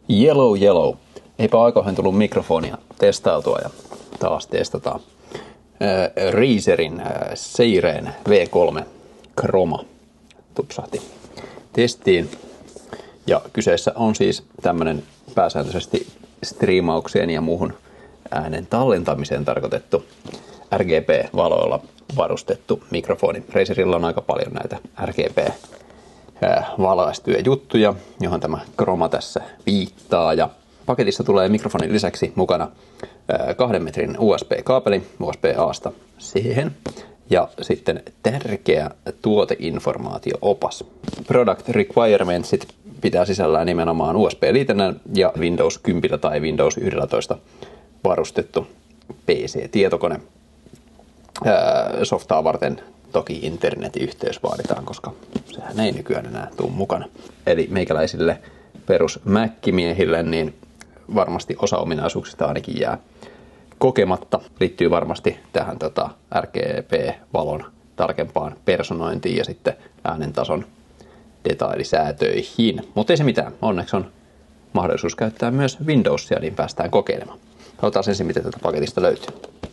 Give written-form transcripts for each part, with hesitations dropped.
Yellow Yellow. Eipä aikoihin tullut mikrofonia testailtua ja taas testataan. Razerin Seireen V3 Chroma tupsahti testiin. Ja kyseessä on siis tämmönen pääsääntöisesti striimaukseen ja muuhun äänen tallentamiseen tarkoitettu RGB-valoilla varustettu mikrofoni. Razerilla on aika paljon näitä RGB-valaistuja juttuja, johon tämä Chroma tässä viittaa. Ja paketissa tulee mikrofonin lisäksi mukana 2 metrin USB-kaapeli USB-Asta C-hen ja sitten tärkeä tuoteinformaatio-opas. Product Requirementsit pitää sisällään nimenomaan USB-liitännän ja Windows 10 tai Windows 11 varustettu PC-tietokone. Softaa varten toki internetyhteys vaaditaan, koska sehän ei nykyään enää tule mukana. Eli meikäläisille perus Mac-miehille niin varmasti osa ominaisuuksista ainakin jää kokematta. Liittyy varmasti tähän RGB-valon tarkempaan personointiin ja sitten äänentason detailisäätöihin. Mutta ei se mitään. Onneksi on mahdollisuus käyttää myös Windowsia, niin päästään kokeilemaan. Katsotaan ensin, miten tätä paketista löytyy.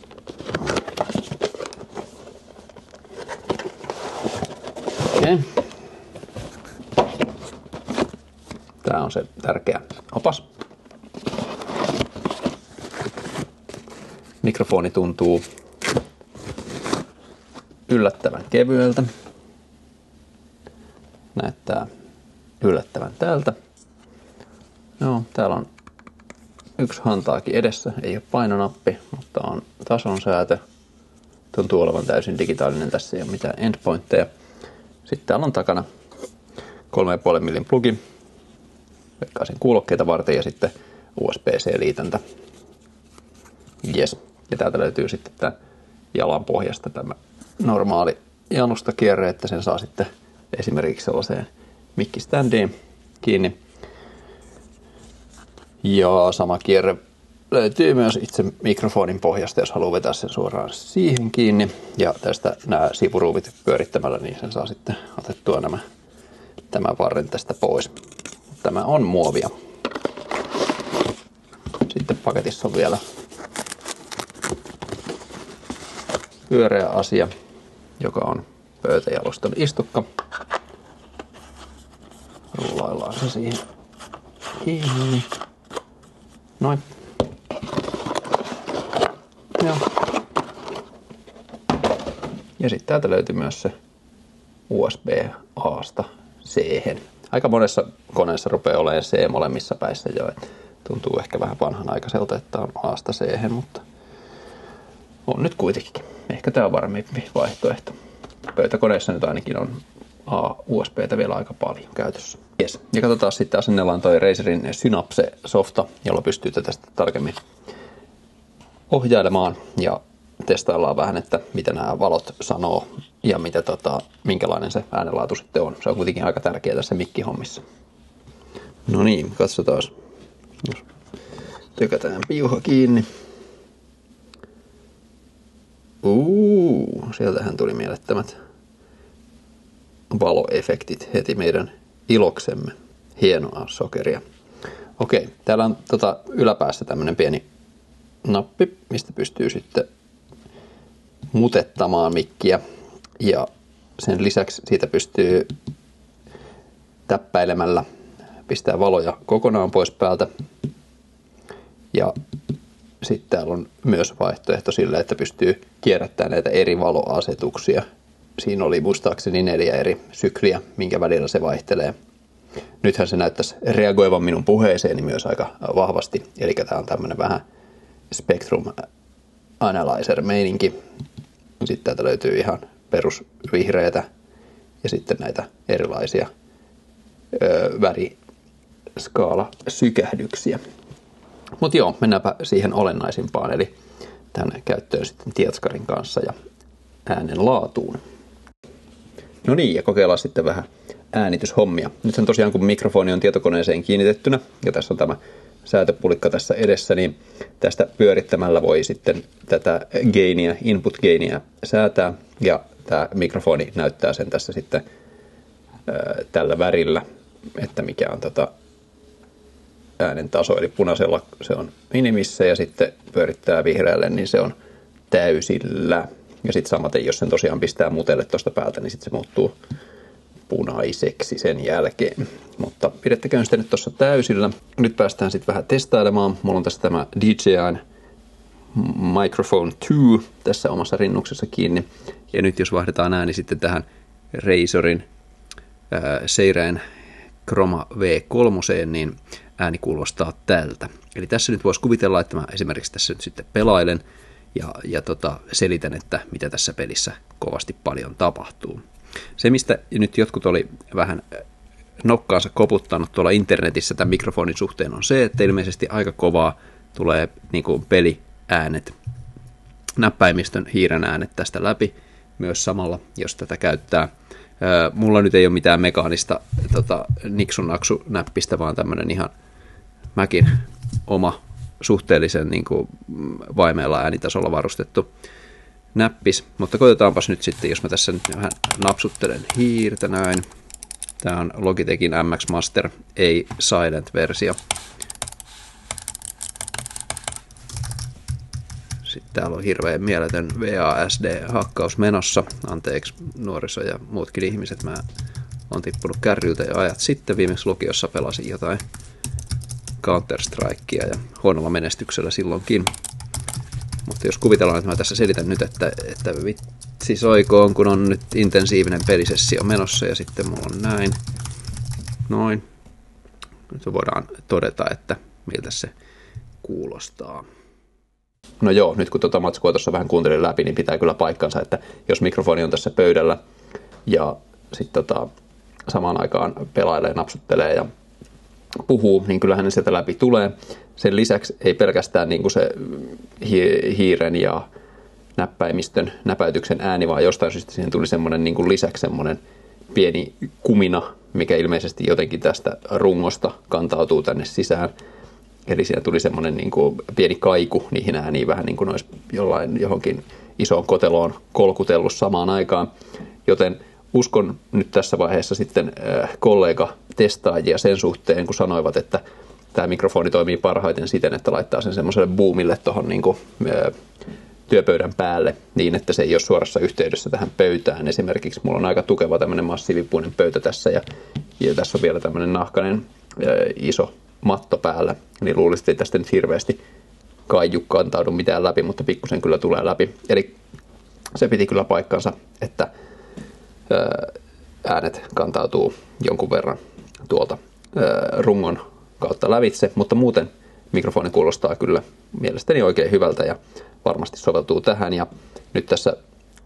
Okei. Tää on se tärkeä opas. Mikrofoni tuntuu yllättävän kevyeltä. Näyttää yllättävän tältä. Joo, täällä on yksi hantaakin edessä. Ei ole painonappi, mutta on tasonsäätö. Tuntuu olevan täysin digitaalinen. Tässä ei ole mitään endpointteja. Sitten täällä on takana 3,5 mm plugi. Veikkaisin kuulokkeita varten ja sitten USB-C-liitäntä. Yes. Ja täältä löytyy sitten tämä jalan pohjasta tämä normaali jalustakierre, että sen saa sitten esimerkiksi sellaiseen mikkiständiin kiinni. Ja sama kierre löytyy myös itse mikrofonin pohjasta, jos haluaa vetää sen suoraan siihen kiinni. Ja tästä nämä sivuruuvit pyörittämällä, niin sen saa sitten otettua tämän varren tästä pois. Tämä on muovia. Sitten paketissa on vielä pyöreä asia, joka on pöytäjalustan istukka. Rullaillaan se siihen kiinni. Noin. Joo. Ja sitten täältä löytyy myös se USB-Asta C-hen. Aika monessa koneessa rupeaa olemaan C molemmissa päissä jo. Tuntuu ehkä vähän vanhanaikaiselta, että on Asta C-hen, mutta on nyt kuitenkin. Ehkä tämä on varmempi vaihtoehto. Pöytäkoneessa nyt ainakin on USBtä vielä aika paljon käytössä. Yes. Ja katsotaan sitten asennellaan toi Razerin Synapse-softa, jolla pystyy tätä tarkemmin ohjailemaan ja testaillaan vähän, että mitä nämä valot sanoo ja mitä, minkälainen se äänenlaatu sitten on. Se on kuitenkin aika tärkeää tässä mikkihommissa. No niin, katsotaan. Jos tykätään piuha kiinni. Sieltähän tuli mielettömät valoefektit heti meidän iloksemme. Hienoa sokeria. Okei, täällä on yläpäässä tämmönen pieni nappi, mistä pystyy sitten mutettamaan mikkiä. Ja sen lisäksi siitä pystyy täppäilemällä pistää valoja kokonaan pois päältä. Ja sitten täällä on myös vaihtoehto sille, että pystyy kierrättämään näitä eri valoasetuksia. Siinä oli muistaakseni 4 eri sykliä, minkä välillä se vaihtelee. Nythän se näyttäisi reagoivan minun puheeseeni myös aika vahvasti. Eli tämä on tämmöinen vähän Spectrum Analyzer-meininki. Sitten täältä löytyy ihan perusvihreätä ja sitten näitä erilaisia väriskaalasykähdyksiä. Mutta joo, mennäänpä siihen olennaisimpaan, eli tänne käyttöön sitten tietskarin kanssa ja äänen laatuun. No niin, ja kokeillaan sitten vähän äänityshommia. Nythän tosiaan kun mikrofoni on tietokoneeseen kiinnitettynä, ja tässä on tämä säätöpulikka tässä edessä, niin tästä pyörittämällä voi sitten tätä gainia, input gainia säätää, ja tämä mikrofoni näyttää sen tässä sitten tällä värillä, että mikä on äänen taso, eli punaisella se on minimissä ja sitten pyörittää vihreälle, niin se on täysillä. Ja sitten samaten, jos sen tosiaan pistää mutelle tuosta päältä, niin sitten se muuttuu punaiseksi sen jälkeen. Mutta pidettäköön sitä nyt tuossa täysillä. Nyt päästään sitten vähän testailemaan. Mulla on tässä tämä DJI Microphone 2 tässä omassa rinnuksessa kiinni. Ja nyt jos vaihdetaan ääni sitten tähän Razorin Seireen Chroma V3, niin ääni kuulostaa tältä. Eli tässä nyt voisi kuvitella, että mä esimerkiksi tässä nyt sitten pelailen ja selitän, että mitä tässä pelissä kovasti paljon tapahtuu. Se, mistä nyt jotkut oli vähän nokkaansa koputtanut tuolla internetissä tämän mikrofonin suhteen, on se, että ilmeisesti aika kovaa tulee niin kuin peliäänet, näppäimistön hiiren äänet tästä läpi myös samalla, jos tätä käyttää. Mulla nyt ei ole mitään mekaanista niksun-naksu-näppistä, vaan tämmöinen ihan Macin oma suhteellisen niin kuin vaimealla äänitasolla varustettu näppis. Mutta koitetaanpas nyt sitten, jos mä tässä nyt vähän napsuttelen hiirtä näin. Tää on Logitechin MX Master, ei Silent-versio. Sitten täällä on hirveän mieletön VASD-hakkaus menossa. Anteeksi nuoriso ja muutkin ihmiset. Mä oon tippunut kärryltä jo ajat sitten. Viimeksi lukiossa pelasin jotain Counter-Strikea ja huonolla menestyksellä silloinkin. Mutta jos kuvitellaan, että mä tässä selitän nyt, että vitsi soikoon, kun on nyt intensiivinen pelisessio menossa ja sitten mulla on näin. Noin. Nyt voidaan todeta, että miltä se kuulostaa. No joo, nyt kun tuota matskua tuossa vähän kuuntelin läpi, niin pitää kyllä paikkansa, että jos mikrofoni on tässä pöydällä ja sitten samaan aikaan pelailee, napsuttelee ja puhuu, niin kyllähän ne sieltä läpi tulee. Sen lisäksi ei pelkästään niin kuin se hiiren ja näppäimistön näpäytyksen ääni, vaan jostain syystä siihen tuli semmoinen niin kuin lisäksi semmoinen pieni kumina, mikä ilmeisesti jotenkin tästä rungosta kantautuu tänne sisään. Eli siinä tuli semmoinen niin kuin pieni kaiku niihin ääniin, vähän niin kuin olisi johonkin isoon koteloon kolkutellut samaan aikaan. Joten uskon nyt tässä vaiheessa sitten kollega testaajia sen suhteen, kun sanoivat, että tämä mikrofoni toimii parhaiten siten, että laittaa sen semmoiselle boomille tuohon niin kuin työpöydän päälle niin, että se ei ole suorassa yhteydessä tähän pöytään. Esimerkiksi mulla on aika tukeva tämmöinen massiivipuinen pöytä tässä ja tässä on vielä tämmöinen nahkainen iso matto päällä, niin luulisin, että ei tästä nyt hirveästi kaiju kantaudu mitään läpi, mutta pikkusen kyllä tulee läpi. Eli se piti kyllä paikkansa, että äänet kantautuu jonkun verran tuolta rungon kautta lävitse, mutta muuten mikrofoni kuulostaa kyllä mielestäni oikein hyvältä ja varmasti soveltuu tähän. Ja nyt tässä,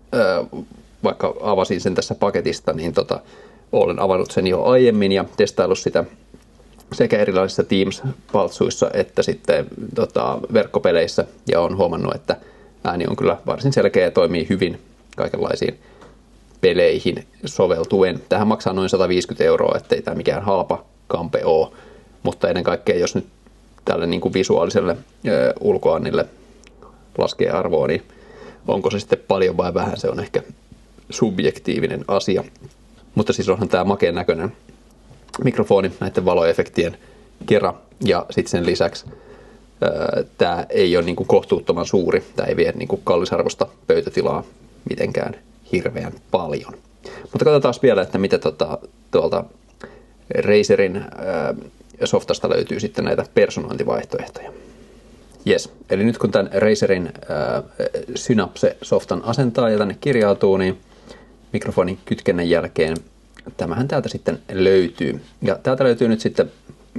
vaikka avasin sen tässä paketista, niin olen avannut sen jo aiemmin ja testaillut sitä sekä erilaisissa Teams-paltsuissa että sitten verkkopeleissä ja olen huomannut, että ääni on kyllä varsin selkeä ja toimii hyvin kaikenlaisiin peleihin soveltuen. Tähän maksaa noin 150 €, ettei tämä mikään halpa kampe ole, mutta ennen kaikkea jos nyt tälle niin kuin visuaaliselle ulkoannille laskee arvoa, niin onko se sitten paljon vai vähän, se on ehkä subjektiivinen asia. Mutta siis onhan tämä makeen näköinen mikrofoni näiden valoefektien kera ja sitten sen lisäksi tämä ei ole niin kuin kohtuuttoman suuri, tämä ei vie niin kuin kallisarvosta pöytätilaa mitenkään hirveän paljon. Mutta katsotaan vielä, että mitä tuolta Razerin softasta löytyy sitten näitä personointivaihtoehtoja. Yes. Eli nyt kun tämän Razerin Synapse-softan asentaa ja tänne kirjautuu, niin mikrofonin kytkennän jälkeen tämähän täältä sitten löytyy. Ja täältä löytyy nyt sitten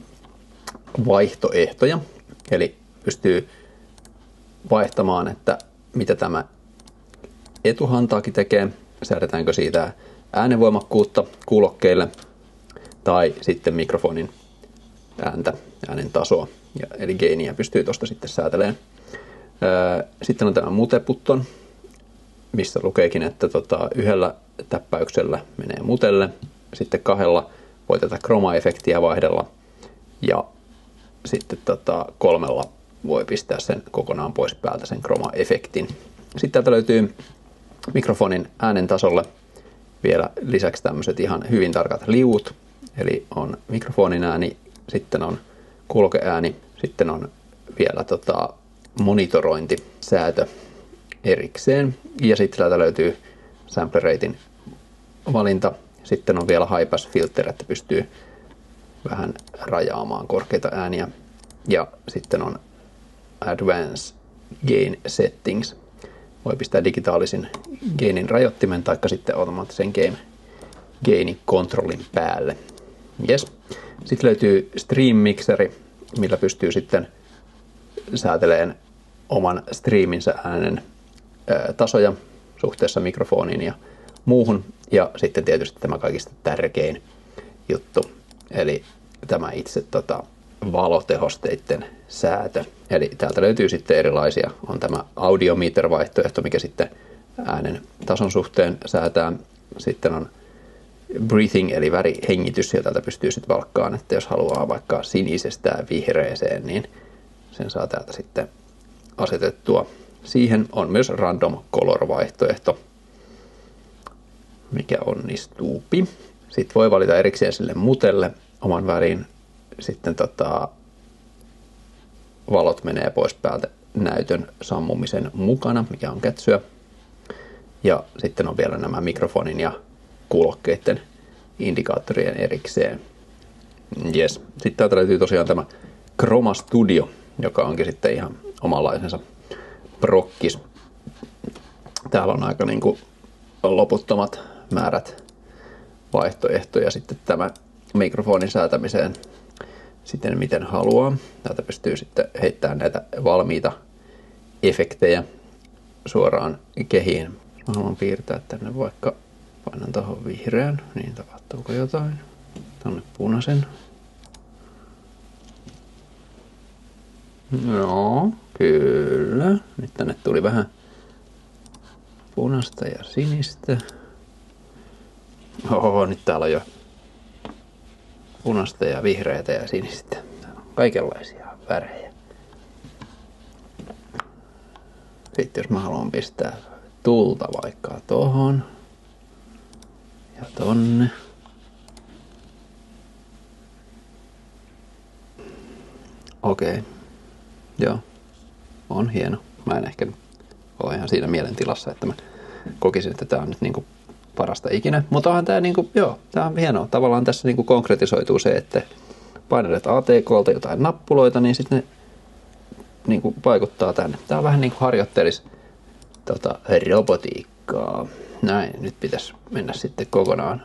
vaihtoehtoja, eli pystyy vaihtamaan, että mitä tämä etuhantaakin tekee, säädetäänkö siitä äänenvoimakkuutta kuulokkeille tai sitten mikrofonin äänen tasoa, eli gainiä pystyy tuosta sitten säätelemään. Sitten on tämä mute-button, missä lukeekin, että yhdellä täppäyksellä menee mutelle, sitten kahdella voi tätä chroma-efektiä vaihdella ja sitten 3 voi pistää sen kokonaan pois päältä sen chroma-efektin. Sitten täältä löytyy mikrofonin äänen tasolle vielä lisäksi tämmöiset ihan hyvin tarkat liuut, eli on mikrofonin ääni, sitten on kulkeääni. Sitten on vielä monitorointisäätö erikseen. Ja sitten täältä löytyy sample ratein valinta. Sitten on vielä high pass filter, että pystyy vähän rajaamaan korkeita ääniä. Ja sitten on advanced gain settings. Voi pistää digitaalisen gainin rajoittimen tai sitten automaattisen gainin kontrollin päälle. Yes. Sitten löytyy Stream Mixeri, millä pystyy sitten säätelemään oman streaminsä äänen tasoja suhteessa mikrofoniin ja muuhun. Ja sitten tietysti tämä kaikista tärkein juttu, eli tämä itse valotehosteiden säätö. Eli täältä löytyy sitten erilaisia. On tämä audiometer-vaihtoehto, mikä sitten äänen tason suhteen säätää. Sitten on breathing, eli värihengitys, ja täältä pystyy sitten valkkaan, että jos haluaa vaikka sinisestä vihreeseen, niin sen saa täältä sitten asetettua. Siihen on myös random color-vaihtoehto, mikä onnistuupi. Sitten voi valita erikseen sille mutelle oman värin. Sitten valot menee pois päältä näytön sammumisen mukana, mikä on kätsyä. Ja sitten on vielä nämä mikrofonin ja kuulokkeiden indikaattorien erikseen. Yes. Sitten täältä löytyy tosiaan tämä Chroma Studio, joka onkin sitten ihan omanlaisensa prokkis. Täällä on aika niin kuin loputtomat määrät vaihtoehtoja sitten tämä mikrofonin säätämiseen siten miten haluaa. Täältä pystyy sitten heittämään näitä valmiita efektejä suoraan kehiin. Mä haluan piirtää tänne vaikka, painan tuohon vihreän, niin tapahtuuko jotain. Tänne punaisen. No, kyllä. Nyt tänne tuli vähän punaista ja sinistä. Oho, nyt täällä on jo punaista ja vihreitä ja sinistä. Täällä on kaikenlaisia värejä. Sitten jos mä haluan pistää tulta vaikka tohon ja tonne. Okei. Joo. On hieno. Mä en ehkä ole ihan siinä mielentilassa, että mä kokisin, että tää on nyt niinku parasta ikinä. Mutta onhan tää niinku, joo, tää on hienoa. Tavallaan tässä niinku konkretisoituu se, että painelet ATK:lta jotain nappuloita, niin sitten ne niinku vaikuttaa tänne. Tää on vähän niinku harjoittelis robotiikkaa. Näin, nyt pitäisi mennä sitten kokonaan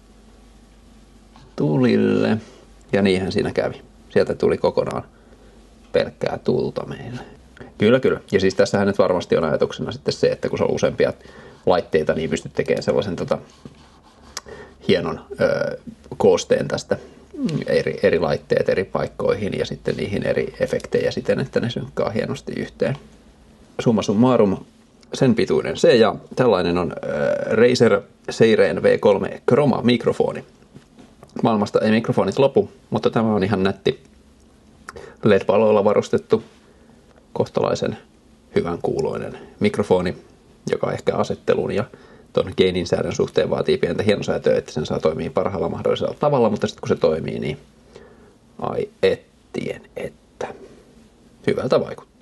tulille. Ja niinhän siinä kävi. Sieltä tuli kokonaan pelkkää tulta meille. Kyllä, kyllä. Ja siis tässähän nyt varmasti on ajatuksena sitten se, että kun se on useampia laitteita, niin pystyt tekemään sellaisen hienon koosteen tästä eri laitteet eri paikkoihin ja sitten niihin eri efektejä siten, että ne synkkaa hienosti yhteen. Summa summarum, sen pituinen se, ja tällainen on Razer Seiren V3 Chroma mikrofoni. Maailmasta ei mikrofonit lopu, mutta tämä on ihan nätti LED-valoilla varustettu kohtalaisen hyvän kuuloinen mikrofoni, joka ehkä asettelun ja tuon gainin säädön suhteen vaatii pientä hienosäätöä, että sen saa toimia parhaalla mahdollisella tavalla, mutta sitten kun se toimii, niin ai ettien, että hyvältä vaikuttaa.